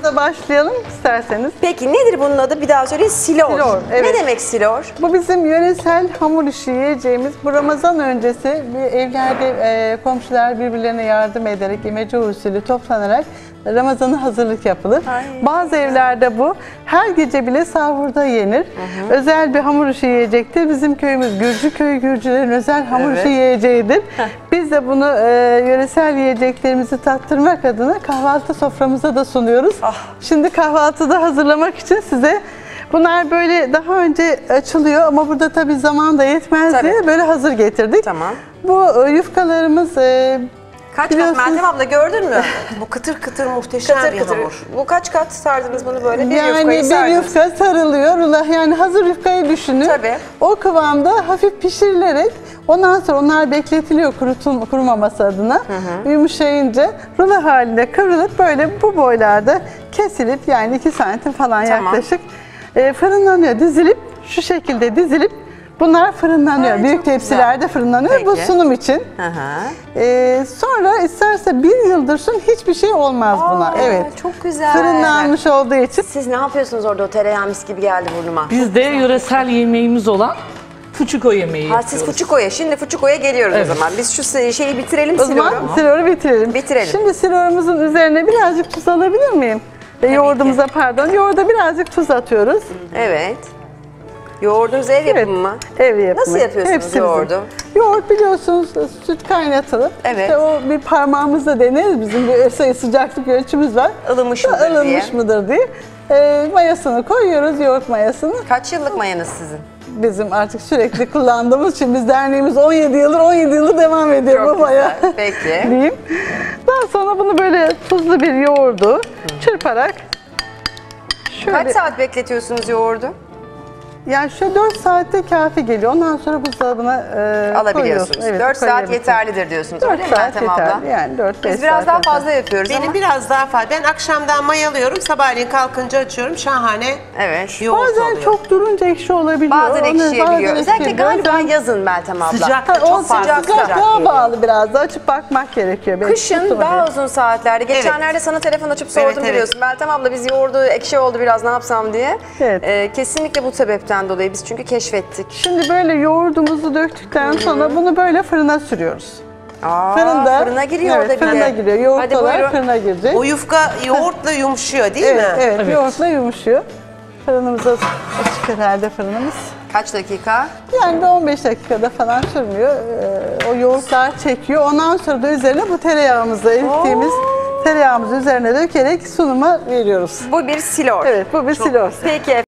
silorla başlayalım isterseniz. Peki nedir bunun adı? Bir daha söyleyin. Silor. Silor, evet. Ne demek silor? Bu bizim yöresel hamur işi yiyeceğimiz, bu Ramazan öncesi bir evlerde komşular birbirlerine yardım ederek, imece usulü toplanarak Ramazan'a hazırlık yapılır. Ay. Bazı evlerde bu her gece bile sahurda yenir. Özel bir hamur işi yiyecektir. Bizim köyümüz Gürcüköy, Gürcülerin özel hamur işi yiyeceğidir. Biz de bunu yöresel yiyeceklerimizi tattırmak adına kahvaltı soframıza da sunuyoruz. Şimdi kahvaltıda hazırlamak için size bunlar böyle daha önce açılıyor ama burada tabii zaman da yetmez diye böyle hazır getirdik. Tamam. Bu yufkalarımız Kaç kat Meltem abla gördün mü? Bu kıtır kıtır muhteşem bir hamur. Bu kaç kat sardınız bunu böyle? Bir yufkayı bir sardınız. yufka sarılıyor. Yani hazır yufkayı düşünün. Tabii. O kıvamda hafif pişirilerek ondan sonra onlar bekletiliyor kurumaması adına. Yumuşayınca rulo halinde kıvrılıp böyle bu boylarda kesilip yani 2 santim falan yaklaşık fırınlanıyor. Dizilip şu şekilde dizilip bunlar fırınlanıyor. Ay, büyük tepsilerde fırınlanıyor. Peki. Bu sunum için. Sonra isterse 1 yıl dursun hiçbir şey olmaz buna. Evet. Çok güzel. Fırınlanmış olduğu için. Siz ne yapıyorsunuz orada? O tereyağı mis gibi geldi burnuma. Biz de yöresel yemeğimiz olan fuçuko yemeği yapıyoruz. Siz fuçukoya. Şimdi fuçukoya geliyoruz o zaman. Biz şu şeyi bitirelim. O zaman siloru bitirelim. Şimdi silorumuzun üzerine birazcık tuz alabilir miyim? Yoğurdumuza yoğurda birazcık tuz atıyoruz. Evet. Yoğurdunuz ev yapımı mı? Ev yapımı. Nasıl yapıyorsunuz Hepsi yoğurdu? Yoğurt biliyorsunuz süt kaynatılıp işte o bir parmağımızla deneriz. Bizim bir sıcaklık ölçümüz var. Ilınmış mıdır diye. Mıdır diye. Mayasını koyuyoruz, yoğurt mayasını. Kaç yıllık mayanız sizin? Bizim artık sürekli kullandığımız için biz derneğimiz 17 yıldır devam ediyor Çok bu maya. güzel. Peki. Diyeyim. Daha sonra bunu böyle tuzlu bir yoğurdu çırparak şöyle. Kaç saat bekletiyorsunuz yoğurdu? Yani şu 4 saatte kafi geliyor. Ondan sonra buzdolabına Alabiliyorsunuz. Evet, 4 saat yeterlidir diyorsunuz. 4 Öyle mi saat Meltem abla? yeterli. Yani 4-5 saat. Biz biraz daha fazla yapıyoruz Benim ama. biraz daha fazla. Ben akşamdan mayalıyorum, sabahleyin kalkınca açıyorum. Şahane yoğurt Bazen oluyor. çok durunca ekşi olabiliyor. Bazen ekşiyebiliyor. Özellikle ekşiyebiliyor. galiba yazın Meltem abla. Sıcak. O sıcak sıcaklığa geliyor. bağlı biraz da açıp bakmak gerekiyor. Belki Kışın tutmadı. daha uzun saatlerde. Geçenlerde sana telefon açıp sordum Evet. biliyorsun. Meltem abla biz yoğurdu ekşi oldu biraz ne yapsam diye. Evet. Kesinlikle bu sebepten dolayı biz çünkü keşfettik. Şimdi böyle yoğurdumuzu döktükten sonra bunu böyle fırına sürüyoruz. Fırına giriyor orada bile. fırına giriyor. Hadi Yoğurtlar buyurun. fırına girecek. O yufka yoğurtla yumuşuyor değil mi? Evet, yoğurtla yumuşuyor. Fırınımıza açık herhalde fırınımız. Kaç dakika? Yani bir 15 dakikada falan sürmüyor. O yoğurtlar çekiyor. Ondan sonra da üzerine bu tereyağımızı erittiğimiz tereyağımızı üzerine dökerek sunuma veriyoruz. Bu bir silor. Evet, bu bir silor. Peki